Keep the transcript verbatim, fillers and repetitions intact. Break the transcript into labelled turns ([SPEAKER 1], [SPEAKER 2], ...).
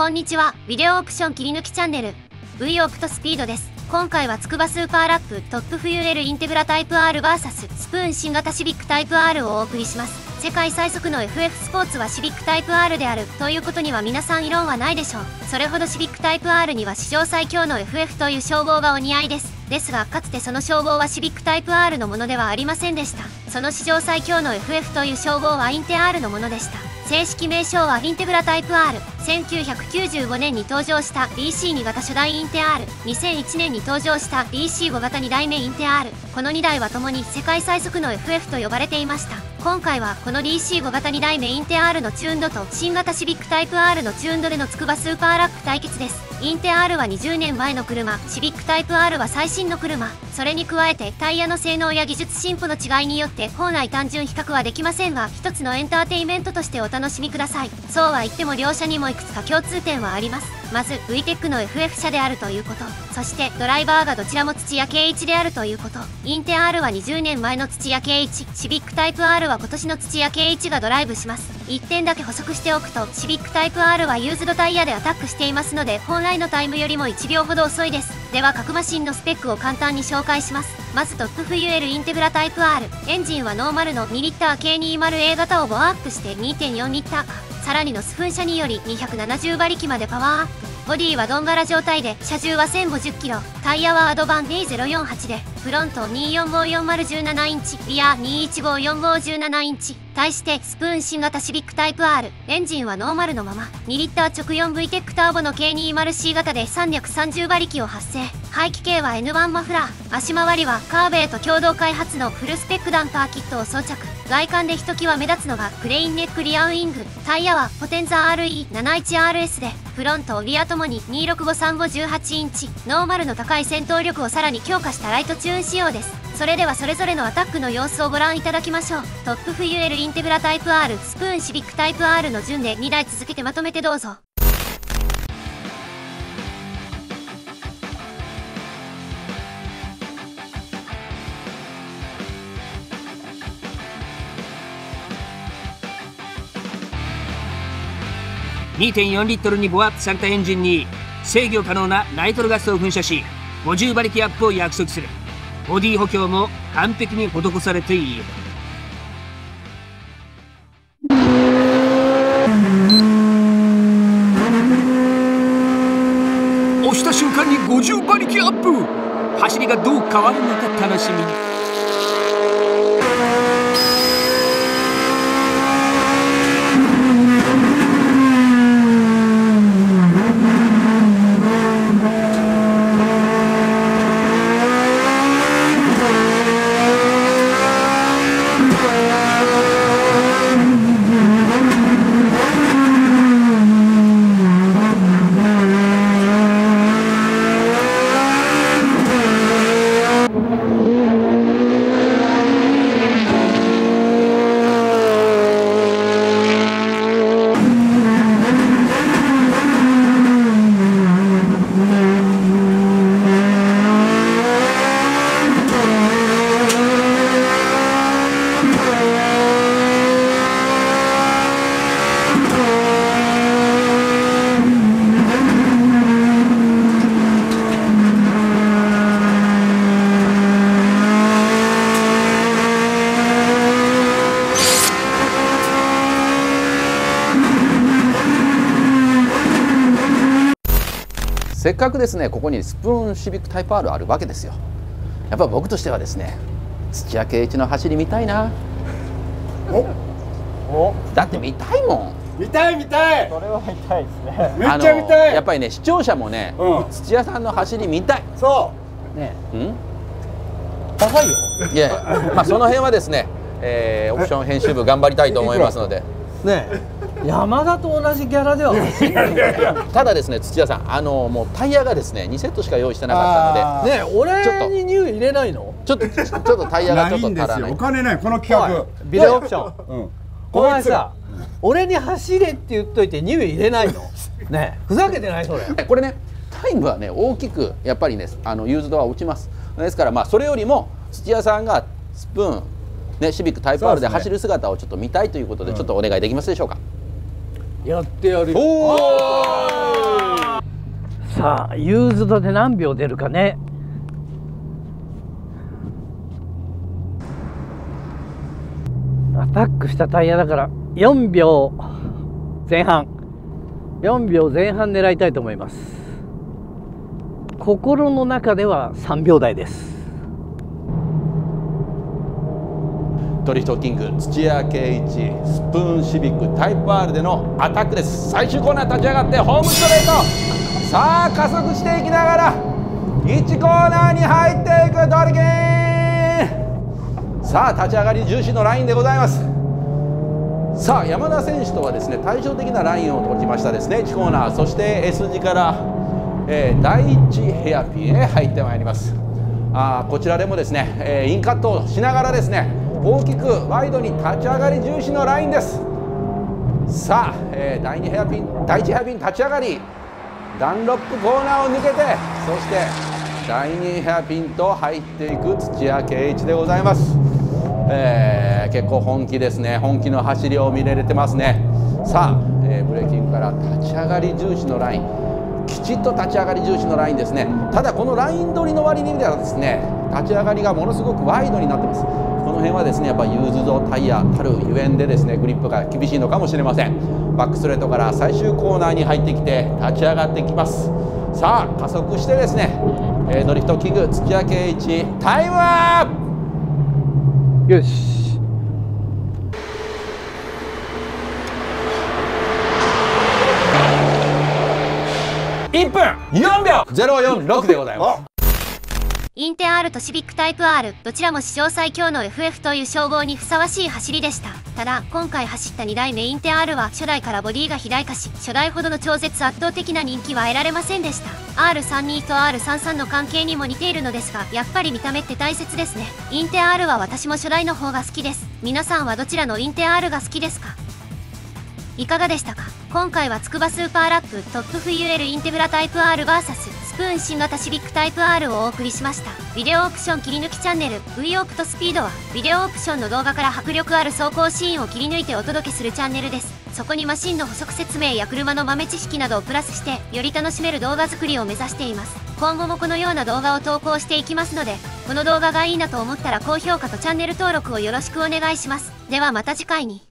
[SPEAKER 1] んにちは。ビデオオプション切り抜きチャンネル V オプトスピードです。今回はつくばスーパーラップトップフューエルインテグラタイプ R ブイエス スプーン新型シビックタイプ R をお送りします。世界最速の エフエフ スポーツはシビックタイプ R であるということには皆さん異論はないでしょう。それほどシビックタイプ R には史上最強の エフエフ という称号がお似合いです。ですがかつてその称号はシビックタイプ R のものではありませんでした。その史上最強の エフエフ という称号はインテ R のものでした。正式名称はインテグラタイプ R。せんきゅうひゃくきゅうじゅうごねんに登場した ディーシーに 型初代インテ R。にせんいちねんに登場した ディーシーご 型に代目インテ R。このにだいは共に世界最速の エフエフ と呼ばれていました。今回はこの ディーシーご 型に代目インテ R のチューンドと新型シビックタイプ R のチューンドでのつくばスーパーラップ対決です。インテ R はにじゅうねんまえの車、シビックタイプ R は最新の車。それに加えてタイヤの性能や技術進歩の違いによって本来単純比較はできませんが、一つのエンターテインメントとしてお楽しみください。そうは言っても両車にもいくつか共通点はあります。まず ブイテック の エフエフ 車であるということ、そしてドライバーがどちらも土屋圭一であるということ。インテ R はにじゅうねんまえの土屋圭一、シビックタイプ R は今年の土屋圭一がドライブします。いってんだけ補足しておくと、シビックタイプ R はユーズドタイヤでアタックしていますので本来のタイムよりもいちびょうほど遅いです。では各マシンのスペックを簡単に紹介します。まずトップフューエルインテグラタイプ R。 エンジンはノーマルのにリッター ケーにじゅうエー 型をボアアップして にてんよんリッターか、さらにのス噴射によりにひゃくななじゅうばりきまでパワーアップ。ボディはドンガラ状態で車重はせんごじゅっキロ、タイヤはアドバン ディーゼロよんはち でフロントによんごよんまるじゅうななインチ、リアにいちごよんごじゅうななインチ。対してスプーン新型シビックタイプ R。 エンジンはノーマルのままにリッター直 よんブイ テックターボの ケーにじゅうシー 型でさんびゃくさんじゅうばりきを発生。排気系は エヌワン マフラー。足回りはカーベイと共同開発のフルスペックダンパーキットを装着。外観でひときわ目立つのがクレインネックリアウイング。タイヤはポテンザ アールイーななじゅういちアールエス でフロントリアともににろくごさんごじゅうはちインチ。ノーマルの高い戦闘力をさらに強化したライトチューン仕様です。それではそれぞれのアタックの様子をご覧いただきましょう。トップフューエルインテグラタイプ R、 スプーンシビックタイプ R の順でにだい続けてまとめてどうぞ。
[SPEAKER 2] にてんよんリットルにボアアップされたエンジンに制御可能なナイトロガスを噴射しごじゅうばりきアップを約束する。ボディ補強も完璧に施されている。押した瞬間にごじゅうばりきアップ。走りがどう変わるのか楽しみに。
[SPEAKER 3] せっかくですねここにスプーンシビックタイプ R あるわけですよ。やっぱ僕としてはですね土屋圭一の走り見たいな。おおだって見たいもん。
[SPEAKER 4] 見たい見たい。
[SPEAKER 5] それは見たいですね。
[SPEAKER 4] めっちゃ見たい。
[SPEAKER 3] やっぱりね視聴者もね、うん、土屋さんの走り見たい。
[SPEAKER 4] そう
[SPEAKER 5] ね
[SPEAKER 3] うん
[SPEAKER 5] 高いよ。
[SPEAKER 3] いやいやまあその辺はですね、えー、オプション編集部頑張りたいと思いますので
[SPEAKER 5] ね山田と同じギャラでは
[SPEAKER 3] ただですね土屋さんあのもうタイヤがですねにセットしか用意してなかったので
[SPEAKER 5] ね俺にニュー入れないの？
[SPEAKER 3] ちょっとちょっとタイヤがちょっと足らない。
[SPEAKER 4] お金ないこの企画。
[SPEAKER 5] ビデオオプション。お前さ俺に走れって言っといてニュー入れないの？ねふざけてないそれ。
[SPEAKER 3] これねタイムはね大きくやっぱりねあのユーズドは落ちます。ですからまあそれよりも土屋さんがスプーンねシビックタイプ R で走る姿をちょっと見たいということでちょっとお願いできますでしょうか。
[SPEAKER 5] やってやるよ。おーさあユーズドで何秒出るかね。アタックしたタイヤだからよんびょうぜん半、よんびょうぜん半狙いたいと思います。心の中ではさんびょう台です。
[SPEAKER 3] ドリフトキング土屋圭一スプーンシビックタイプ R でのアタックです。最終コーナー立ち上がってホームストレート、さあ加速していきながらいちコーナーに入っていくドリキン。さあ立ち上がり重視のラインでございます。さあ山田選手とはですね対照的なラインを取りましたですね。いちコーナー、そして S 字から、えー、第一ヘアピンへ入ってまいります。あこちらでもですね、えー、インカットをしながらですね大きくワイドに立ち上がり重視のラインです。さあ、えー、第二ヘアピン第一ヘアピン立ち上がりダンロップコーナーを抜けて、そして第二ヘアピンと入っていく土屋圭一でございます。えー、結構本気ですね。本気の走りを見れてますね。さあ、えー、ブレーキングから立ち上がり重視のライン、きちっと立ち上がり重視のラインですね。ただこのライン取りの割にはですね立ち上がりがものすごくワイドになってます。この辺はですねやっぱユーズドタイヤたるゆえんでですねグリップが厳しいのかもしれません。バックストレートから最終コーナーに入ってきて立ち上がってきます。さあ加速してですね、えー、ドリフトキング土屋圭一タイムアップ。
[SPEAKER 5] よし、
[SPEAKER 3] いっぷんよんびょうゼロよんろくでございます。
[SPEAKER 1] インテ R とシビックタイプ R どちらも史上最強の エフエフ という称号にふさわしい走りでした。ただ今回走ったにだいめインテ R は初代からボディが肥大化し、初代ほどの超絶圧倒的な人気は得られませんでした。 アールさんじゅうに と アールさんじゅうさん の関係にも似ているのですが、やっぱり見た目って大切ですね。インテ R は私も初代の方が好きです。皆さんはどちらのインテ R が好きですか？いかがでしたか？今回はつくばスーパーラップトップフユエルインテグラタイプ R ブイエス スプーン新型シビックタイプ R をお送りしました。ビデオオプション切り抜きチャンネル V オプトスピードはビデオオプションの動画から迫力ある走行シーンを切り抜いてお届けするチャンネルです。そこにマシンの補足説明や車の豆知識などをプラスしてより楽しめる動画作りを目指しています。今後もこのような動画を投稿していきますので、この動画がいいなと思ったら高評価とチャンネル登録をよろしくお願いします。ではまた次回に。